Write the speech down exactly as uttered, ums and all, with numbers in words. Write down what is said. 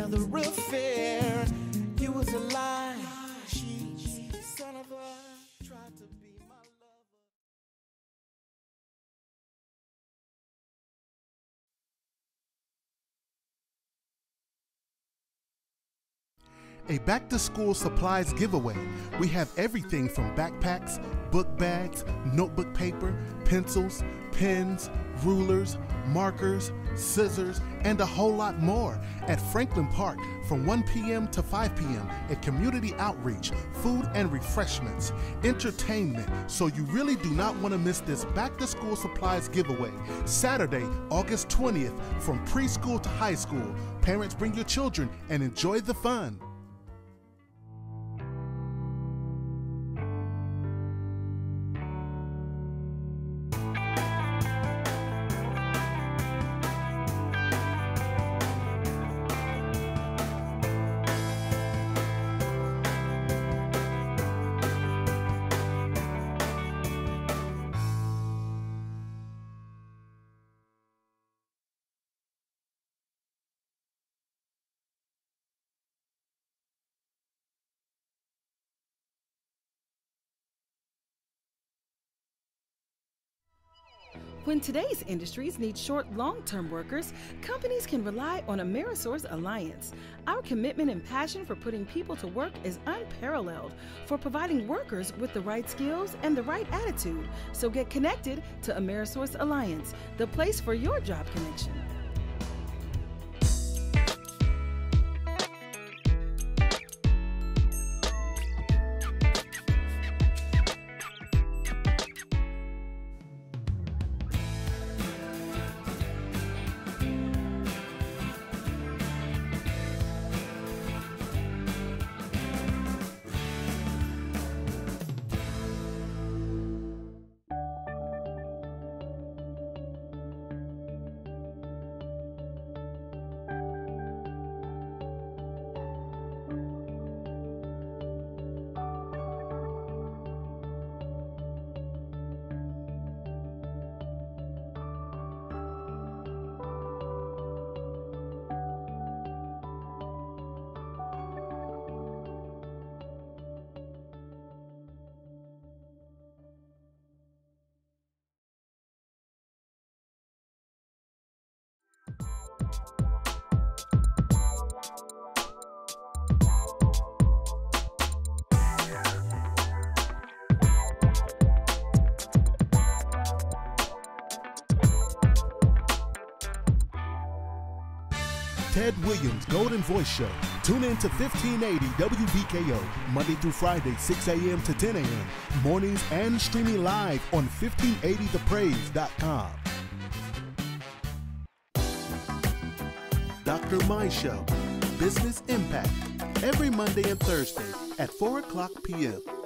another real fair. You was a lie. Son of a, tried to be my lover. A back-to-school supplies giveaway. We have everything from backpacks, book bags, notebook paper, pencils, pens, rulers, markers, scissors, and a whole lot more at Franklin Park from one p m to five p m A community outreach, food and refreshments, entertainment, so you really do not want to miss this back-to-school supplies giveaway. Saturday, August twentieth, from preschool to high school. Parents, bring your children and enjoy the fun. When today's industries need short, long-term workers, companies can rely on Amerisource Alliance. Our commitment and passion for putting people to work is unparalleled, for providing workers with the right skills and the right attitude. So get connected to Amerisource Alliance, the place for your job connection. Ted Williams Golden Voice Show. Tune in to fifteen eighty W B K O, Monday through Friday, six a m to ten a m Mornings and streaming live on fifteen eighty the praise dot com. Doctor My Show, Business Impact, every Monday and Thursday at four o'clock p m